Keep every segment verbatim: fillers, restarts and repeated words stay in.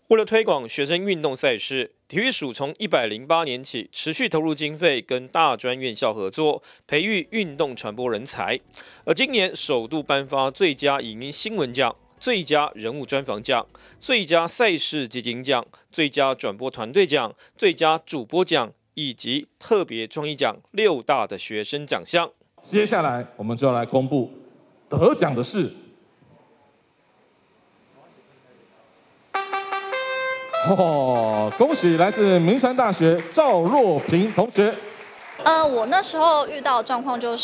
为了推广学生运动赛事，体育署从一百零八年起持续投入经费，跟大专院校合作，培育运动传播人才。而今年首度颁发最佳影音新闻奖、最佳人物专访奖、最佳赛事基金奖、最佳转播团队奖、最佳主播奖以及特别创意奖六大的学生奖项。 接下来我们就要来公布得奖的是。 哦，恭喜来自明传大学赵若萍同学。 呃，我那时候遇到的状况就是，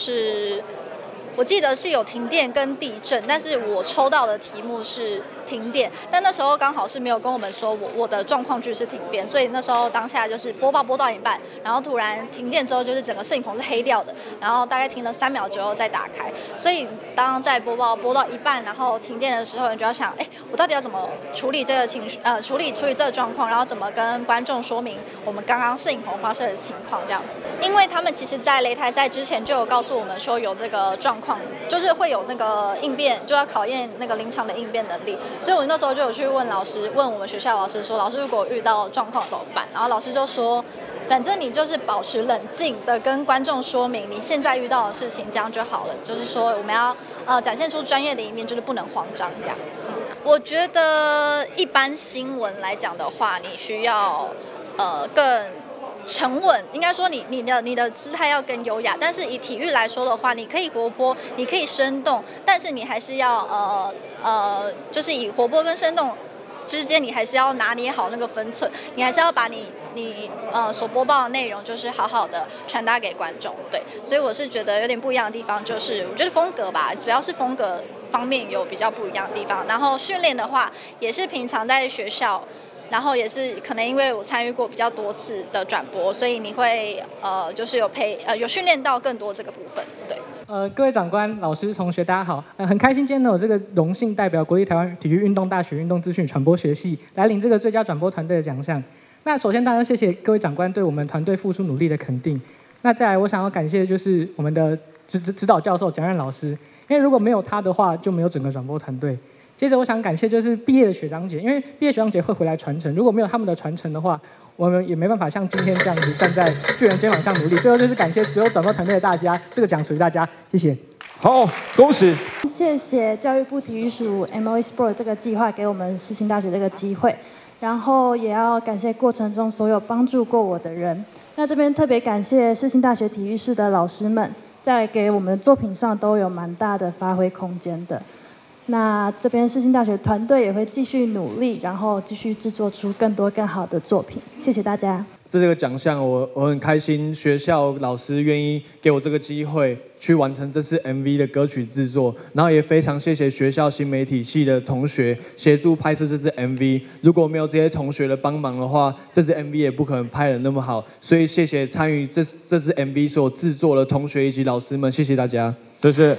我记得是有停电跟地震，但是我抽到的题目是停电，但那时候刚好是没有跟我们说我我的状况剧是停电，所以那时候当下就是播报播到一半，然后突然停电之后，就是整个摄影棚是黑掉的，然后大概停了三秒之后再打开，所以当在播报播到一半，然后停电的时候，你就要想，哎，我到底要怎么处理这个情绪，呃，处理处理这个状况，然后怎么跟观众说明我们刚刚摄影棚发生的情况这样子，因为他们其实在擂台赛之前就有告诉我们说有这个状况，就是会有那个应变，就要考验那个临场的应变能力。 所以我那时候就有去问老师，问我们学校老师说，老师如果遇到状况怎么办？然后老师就说，反正你就是保持冷静的跟观众说明你现在遇到的事情，这样就好了。就是说我们要呃展现出专业的一面，就是不能慌张这样。嗯，我觉得一般新闻来讲的话，你需要呃更。 沉稳，应该说你你的你的姿态要更优雅，但是以体育来说的话，你可以活泼，你可以生动，但是你还是要呃呃，就是以活泼跟生动之间，你还是要拿捏好那个分寸，你还是要把你你呃所播报的内容，就是好好的传达给观众。对，所以我是觉得有点不一样的地方，就是我觉得风格吧，主要是风格方面有比较不一样的地方。然后训练的话，也是平常在学校。 然后也是可能因为我参与过比较多次的转播，所以你会呃就是有培呃有训练到更多这个部分，对。 呃，各位长官、老师、同学，大家好，呃，很开心今天能有这个荣幸代表国立台湾体育运动大学运动资讯传播学系来领这个最佳转播团队的奖项。那首先当然谢谢各位长官对我们团队付出努力的肯定。那再来我想要感谢就是我们的指指指导教授蒋任老师，因为如果没有他的话，就没有整个转播团队。 接着，我想感谢就是毕业的学长姐，因为毕业学长姐会回来传承，如果没有他们的传承的话，我们也没办法像今天这样子站在巨人肩膀上努力。最后就是感谢所有转播团队的大家，这个奖属于大家，谢谢。 好，恭喜！ 谢谢教育部体育署 M O E Sport 这个计划给我们世新大学这个机会，然后也要感谢过程中所有帮助过我的人。那这边特别感谢世新大学体育室的老师们，在给我们的作品上都有蛮大的发挥空间的。 那这边世新大学团队也会继续努力，然后继续制作出更多更好的作品。谢谢大家。 这个奖项我我很开心，学校老师愿意给我这个机会去完成这次 M V 的歌曲制作，然后也非常谢谢学校新媒体系的同学协助拍摄这支 M V。如果没有这些同学的帮忙的话，这支 M V 也不可能拍得那么好。所以谢谢参与这这支 M V 所制作的同学以及老师们，谢谢大家， 谢谢。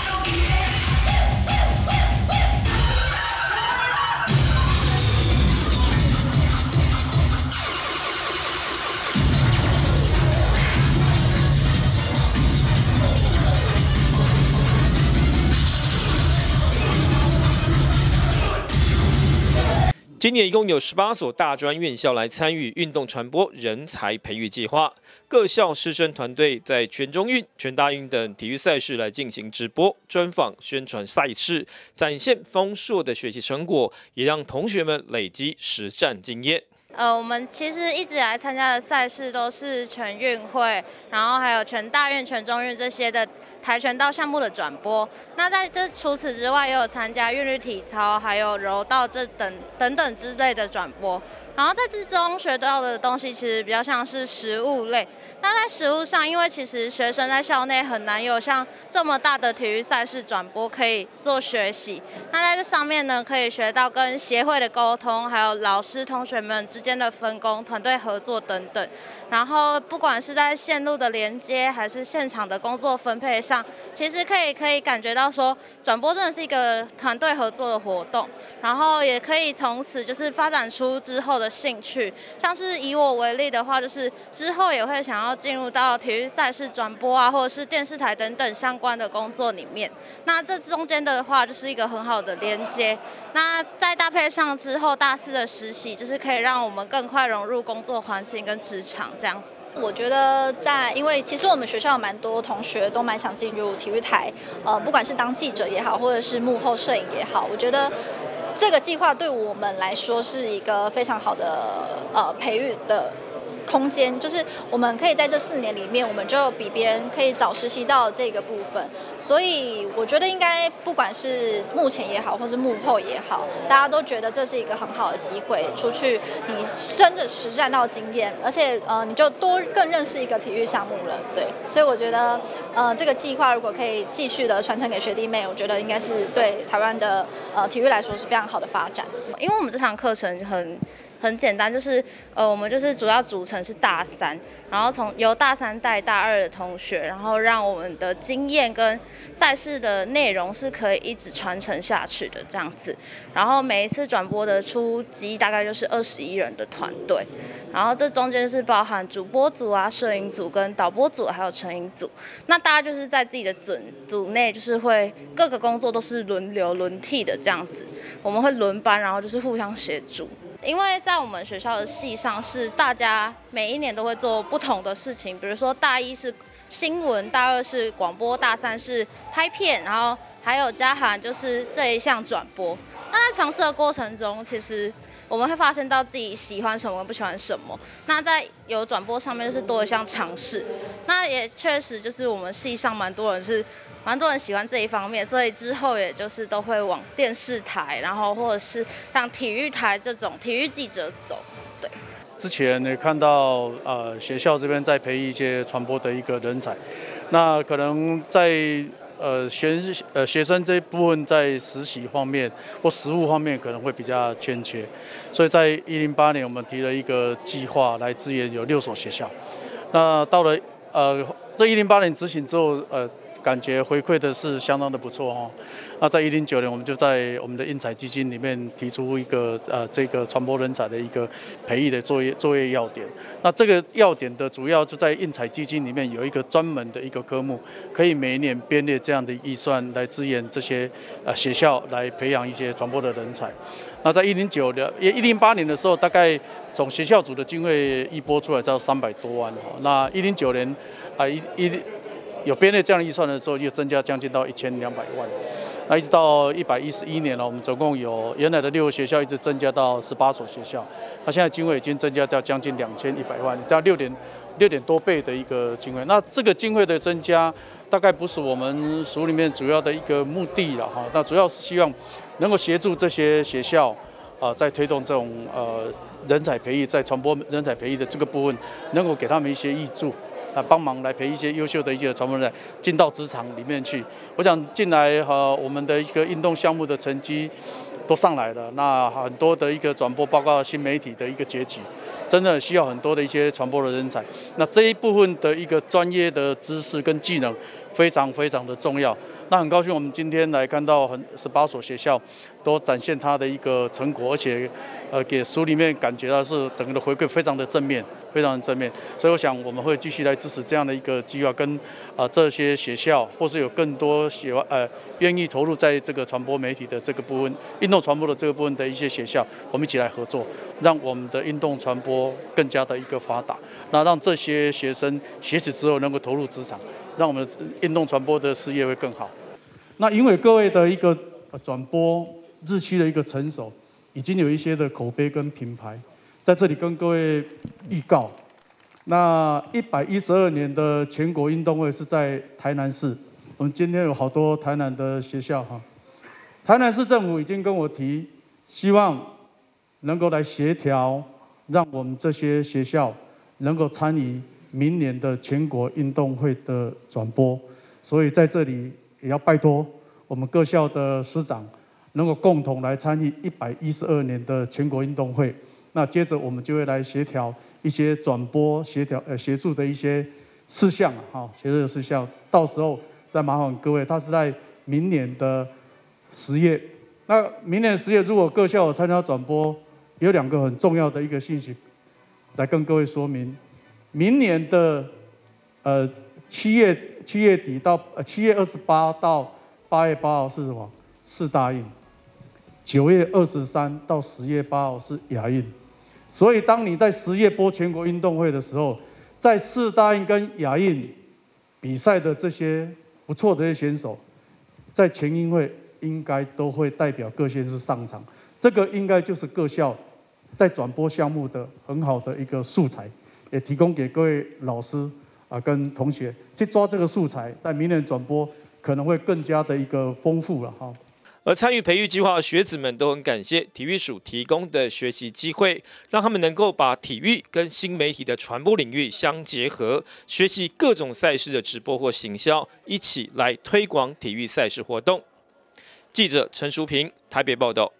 今年一共有十八所大专院校来参与运动传播人才培育计划，各校师生团队在全中运、全大运等体育赛事来进行直播、专访、宣传赛事，展现丰硕的学习成果，也让同学们累积实战经验。 呃，我们其实一直以来参加的赛事都是全运会，然后还有全大运、全中运这些的跆拳道项目的转播。那在这除此之外，也有参加韵律体操，还有柔道这等等等之类的转播。然后在之中学到的东西，其实比较像是实务类。那在实务上，因为其实学生在校内很难有像这么大的体育赛事转播可以做学习。那在这上面呢，可以学到跟协会的沟通，还有老师、同学们之间的分工、团队合作等等。然后不管是在线路的连接，还是现场的工作分配上，其实可以可以感觉到说，转播真的是一个团队合作的活动。然后也可以从此就是发展出之后的的兴趣。像是以我为例的话，就是之后也会想要进入到体育赛事转播啊，或者是电视台等等相关的工作里面。那这中间的话，就是一个很好的连接。那再搭配上之后大四的实习，就是可以让我们更快融入工作环境跟职场这样子。 我觉得在，因为其实我们学校有蛮多同学都蛮想进入体育台，呃，不管是当记者也好，或者是幕后摄影也好，我觉得这个计划对我们来说是一个非常好的呃培育的空间，就是我们可以在这四年里面，我们就比别人可以早实习到这个部分，所以我觉得应该不管是幕前也好，或是幕后也好，大家都觉得这是一个很好的机会，出去你真的实战到经验，而且呃你就多更认识一个体育项目了，对，所以我觉得呃这个计划如果可以继续的传承给学弟妹，我觉得应该是对台湾的呃体育来说是非常好的发展， 因为我们这堂课程很。很简单，就是呃，我们就是主要组成是大三，然后从由大三带大二的同学，然后让我们的经验跟赛事的内容是可以一直传承下去的这样子。然后每一次转播的出击大概就是二十一人的团队，然后这中间是包含主播组啊、摄影组跟导播组还有成影组。那大家就是在自己的组组内，就是会各个工作都是轮流轮替的这样子，我们会轮班，然后就是互相协助。因为在我们学校的系上是大家每一年都会做不同的事情，比如说大一是新闻，大二是广播，大三是拍片，然后还有加含就是这一项转播。那在尝试的过程中，其实我们会发现到自己喜欢什么跟不喜欢什么。那在有转播上面就是多一项尝试。那也确实就是我们系上蛮多人是。蛮多人喜欢这一方面，所以之后也就是都会往电视台，然后或者是像体育台这种体育记者走。对， 之前也看到呃学校这边在培育一些传播的一个人才，那可能在呃学呃学生这一部分在实习方面或实务方面可能会比较欠缺，所以在一零八年我们提了一个计划来支援有六所学校。那到了呃这一零八年执行之后，呃。感觉回馈的是相当的不错哦。那在一零九年，我们就在我们的英才基金里面提出一个呃这个传播人才的一个培育的作业作业要点。那这个要点的主要就在英才基金里面有一个专门的一个科目，可以每一年编列这样的预算来支援这些呃学校来培养一些传播的人才。那在一零九的也一零八年的时候，大概总学校组的经费一拨出来到三百多万哦。那一零九年啊一一。有编列这样的预算的时候，就增加将近到一千两百万。那一直到一百一十一年了，我们总共有原来的六个学校，一直增加到十八所学校。那现在经费已经增加到将近两千一百万，到六点六点多倍的一个经费。那这个经费的增加，大概不是我们署里面主要的一个目的了哈。那主要是希望能够协助这些学校啊、呃，在推动这种呃人才培育，在传播人才培育的这个部分，能够给他们一些挹注。啊，帮忙来培一些优秀的一些传播人才进到职场里面去。我想进来和、呃、我们的一个运动项目的成绩都上来了，那很多的一个转播，包括新媒体的一个崛起，真的需要很多的一些传播的人才。那这一部分的一个专业的知识跟技能非常非常的重要。那很高兴我们今天来看到很十八所学校都展现它的一个成果，而且呃给署里面感觉到是整个的回馈非常的正面，非常的正面。所以我想我们会继续来支持这样的一个计划，跟啊、呃、这些学校或是有更多喜欢呃愿意投入在这个传播媒体的这个部分、运动传播的这个部分的一些学校，我们一起来合作，让我们的运动传播更加的一个发达，那让这些学生学习之后能够投入职场，让我们运动传播的事业会更好。那因为各位的一个转播日趋的一个成熟，已经有一些的口碑跟品牌，在这里跟各位预告，那一百一十二年的全国运动会是在台南市，我们今天有好多台南的学校哈，台南市政府已经跟我提，希望能够来协调，让我们这些学校能够参与明年的全国运动会的转播，所以在这里也要拜托我们各校的师长，能够共同来参与一百一十二年的全国运动会。那接着我们就会来协调一些转播协调呃协助的一些事项啊，哈，协助的事项，到时候再麻烦各位，它是在明年的十月。那明年十月，如果各校有参加转播， 有两个很重要的一个信息来跟各位说明。明年的呃七月七月底到呃七月二十八到八月八号是什么？世大运。九月二十三到十月八号是亚运。所以当你在十月播全国运动会的时候，在世大运跟亚运比赛的这些不错的这些选手，在全运会应该都会代表各县市上场。这个应该就是各校在转播项目的很好的一个素材，也提供给各位老师啊跟同学去抓这个素材，在明年转播可能会更加的一个丰富了哈。 而参与培育计划的学子们都很感谢体育署提供的学习机会，让他们能够把体育跟新媒体的传播领域相结合，学习各种赛事的直播或行销，一起来推广体育赛事活动。记者陈淑平台北报道。